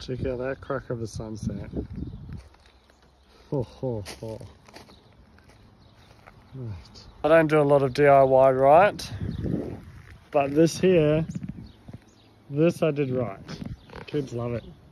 Check out that crack of a sunset. Ho, ho, ho. Right. I don't do a lot of DIY right, but this here, this I did right. Kids love it.